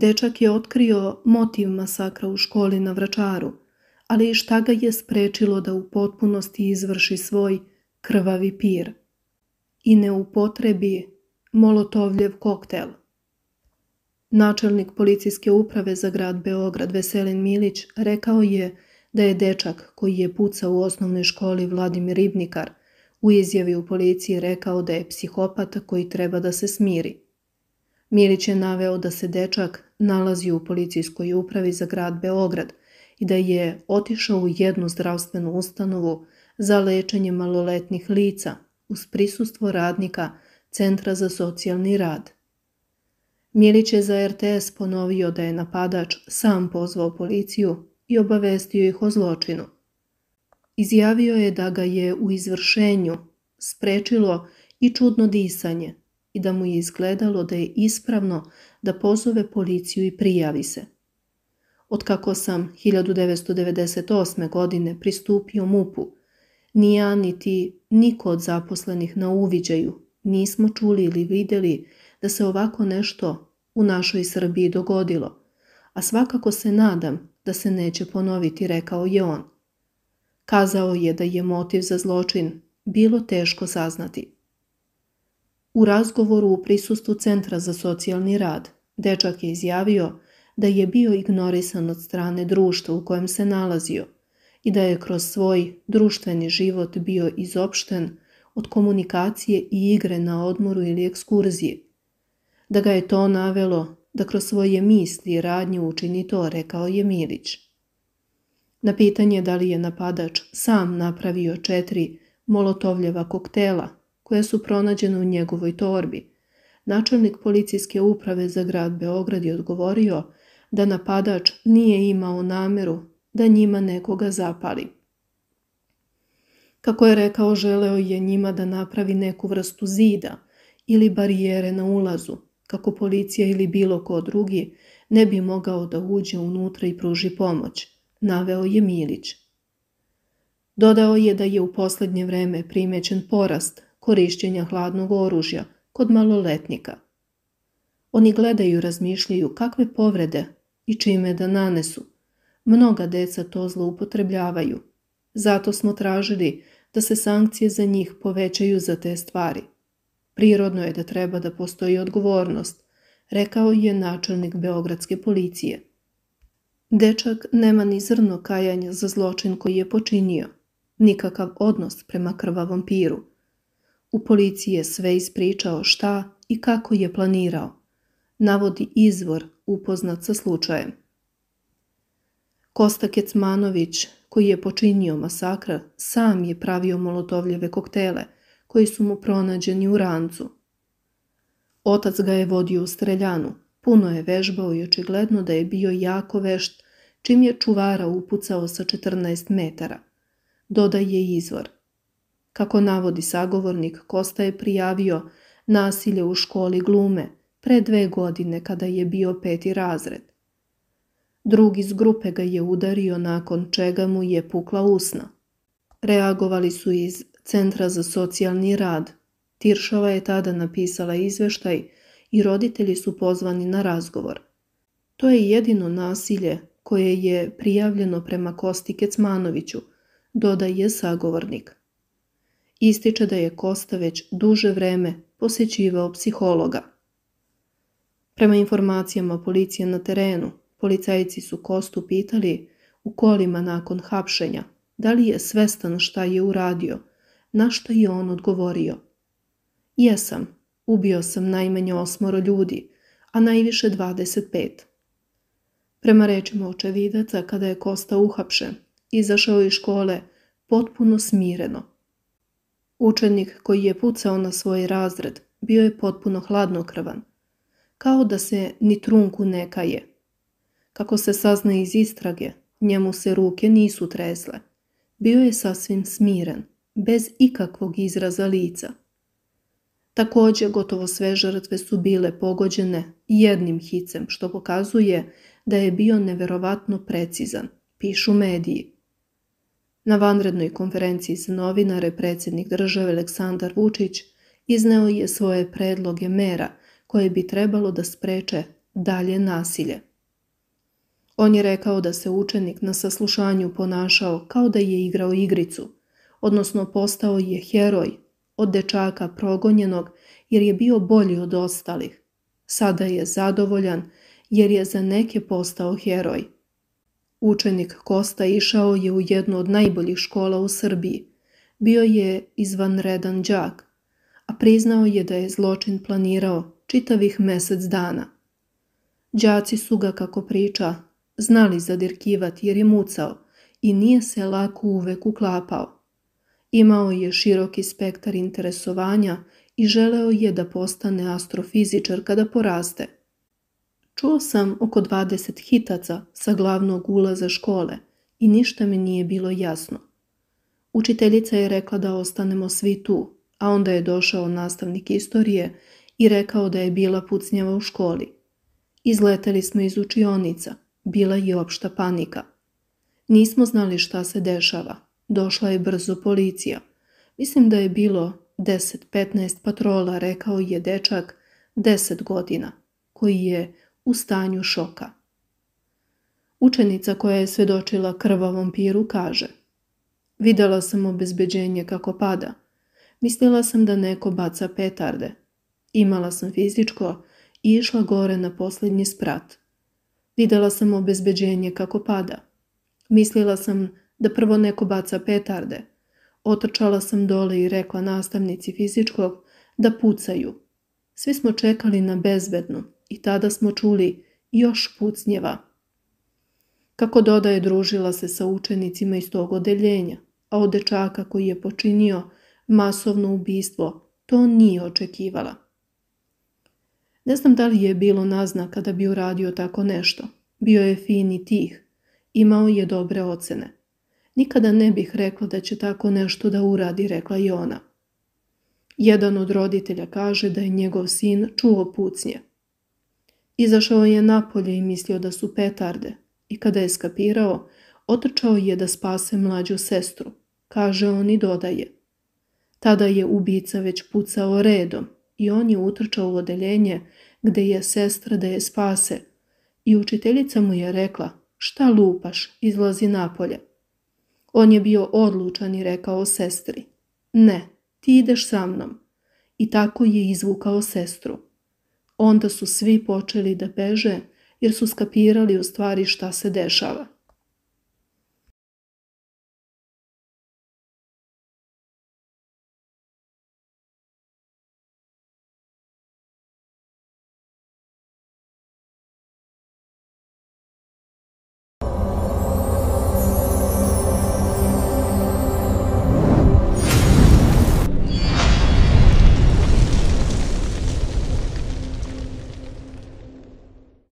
Dečak je otkrio motiv masakra u školi na Vračaru, ali i šta ga je sprečilo da u potpunosti izvrši svoj krvavi pir i ne upotrebi Molotovljev koktel. Načelnik policijske uprave za grad Beograd Veselin Milić rekao je da je dečak koji je pucao u osnovnoj školi Vladimir Ribnikar u izjavi u policiji rekao da je psihopata koji treba da se smiri. Milić je naveo da se dečak nalazi u policijskoj upravi za grad Beograd i da je otišao u jednu zdravstvenu ustanovu za lečenje maloletnih lica uz prisustvo radnika Centra za socijalni rad. Milić je za RTS ponovio da je napadač sam pozvao policiju i obavestio ih o zločinu. Izjavio je da ga je u izvršenju sprečilo i čudno disanje i da mu je izgledalo da je ispravno da pozove policiju i prijavi se. Otkako sam 1998. godine pristupio MUP-u, ni ja niti niko od zaposlenih na uviđaju nismo čuli ili vidjeli da se ovako nešto u našoj Srbiji dogodilo, a svakako se nadam da se neće ponoviti, rekao je on. Kazao je da je motiv za zločin bilo teško saznati. U razgovoru u prisustvu Centra za socijalni rad, dečak je izjavio da je bio ignorisan od strane društva u kojem se nalazio i da je kroz svoj društveni život bio izopšten od komunikacije i igre na odmoru ili ekskurzije. Da ga je to navelo da kroz svoje misli i radnje učini to, rekao je Milić. Na pitanje da li je napadač sam napravio 4 Molotovljeva koktela koja su pronađena u njegovoj torbi, načelnik policijske uprave za grad Beograd je odgovorio da napadač nije imao nameru da njima nekoga zapali. Kako je rekao, želeo je njima da napravi neku vrstu zida ili barijere na ulazu, kako policija ili bilo ko drugi ne bi mogao da uđe unutra i pruži pomoć, naveo je Milić. Dodao je da je u posljednje vreme primećen porast korišćenja hladnog oružja kod maloletnika. Oni gledaju i razmišljaju kakve povrede i čime da nanesu. Mnoga deca to zloupotrebljavaju. Zato smo tražili da se sankcije za njih povećaju za te stvari. Prirodno je da treba da postoji odgovornost, rekao je načelnik beogradske policije. Dečak nema ni zrno kajanja za zločin koji je počinio, nikakav odnos prema krvavom piru. U policiji je sve ispričao šta i kako je planirao, navodi izvor upoznat sa slučajem. Kosta Kecmanović, koji je počinio masakr, sam je pravio Molotovljeve koktele, koji su mu pronađeni u rancu. Otac ga je vodio u streljanu, puno je vežbao i očigledno da je bio jako vešt, čim je čuvara upucao sa 14 metara, dodaje izvor. Kako navodi sagovornik, Kosta je prijavio nasilje u školi glume pre 2 godine kada je bio 5. razred. Drug iz grupe ga je udario nakon čega mu je pukla usna. Reagovali su iz Centra za socijalni rad. Tiršova je tada napisala izveštaj i roditelji su pozvani na razgovor. To je jedino nasilje koje je prijavljeno prema Kosti Kecmanoviću, dodaje sagovornik. Ističe da je Kosta već duže vreme posjećivao psihologa. Prema informacijama policije na terenu, policajci su Kostu pitali u kolima nakon hapšenja da li je svestan šta je uradio, na što je on odgovorio. Jesam, ubio sam najmanje 8 ljudi, a najviše 25. Prema rečima očevidaca, kada je Kosta uhapšen, izašao iz škole potpuno smireno. Učenik koji je pucao na svoj razred bio je potpuno hladnokrvan, kao da se ni trunku ne kaje. Kako se sazna iz istrage, njemu se ruke nisu tresle. Bio je sasvim smiren, bez ikakvog izraza lica. Također, gotovo sve žrtve su bile pogođene jednim hicem, što pokazuje da je bio neverovatno precizan, pišu mediji. Na vanrednoj konferenciji za novinare predsjednik države Aleksandar Vučić izneo je svoje predloge mera koje bi trebalo da spreče dalje nasilje. On je rekao da se učenik na saslušanju ponašao kao da je igrao igricu, odnosno postao je heroj od dečaka progonjenog jer je bio bolji od ostalih. Sada je zadovoljan jer je za neke postao heroj. Učenik Kosta išao je u jednu od najboljih škola u Srbiji. Bio je izvanredan đak, a priznao je da je zločin planirao čitavih mjesec dana. Đaci su ga, kako priča, znali zadirkivati jer je mucao i nije se lako uvek uklapao. Imao je široki spektar interesovanja i želeo je da postane astrofizičar kada poraste. Čuo sam oko 20 hitaca sa glavnog ulaza škole i ništa mi nije bilo jasno. Učiteljica je rekla da ostanemo svi tu, a onda je došao nastavnik istorije i rekao da je bila pucnjava u školi. Izleteli smo iz učionica, bila je opšta panika. Nismo znali šta se dešava, došla je brzo policija. Mislim da je bilo 10-15 patrola, rekao je dečak 10 godina, koji je u stanju šoka. Učenica koja je svedočila krvavom piru kaže: videla sam obezbeđenje kako pada. Mislila sam da neko baca petarde. Imala sam fizičko i išla gore na posljednji sprat. Videla sam obezbeđenje kako pada. Mislila sam da prvo neko baca petarde. Otrčala sam dole i rekla nastavnici fizičkog da pucaju. Svi smo čekali na bezbednu i tada smo čuli još pucnjeva. Kako dodaje, družila se sa učenicima iz tog odeljenja, a od dečaka koji je počinio masovno ubistvo to nije očekivala. Ne znam da li je bilo naznaka da bi uradio tako nešto. Bio je fin i tih. Imao je dobre ocene. Nikada ne bih rekla da će tako nešto da uradi, rekla je ona. Jedan od roditelja kaže da je njegov sin čuo pucnje. Izašao je napolje i mislio da su petarde i kada je skapirao, otrčao je da spase mlađu sestru, kaže on i dodaje. Tada je ubica već pucao redom i on je utrčao u odeljenje gde je sestra da je spase i učiteljica mu je rekla: šta lupaš, izlazi napolje. On je bio odlučan i rekao sestri: ne, ti ideš sa mnom. I tako je izvukao sestru. Onda su svi počeli da beže jer su skapirali u stvari šta se dešava.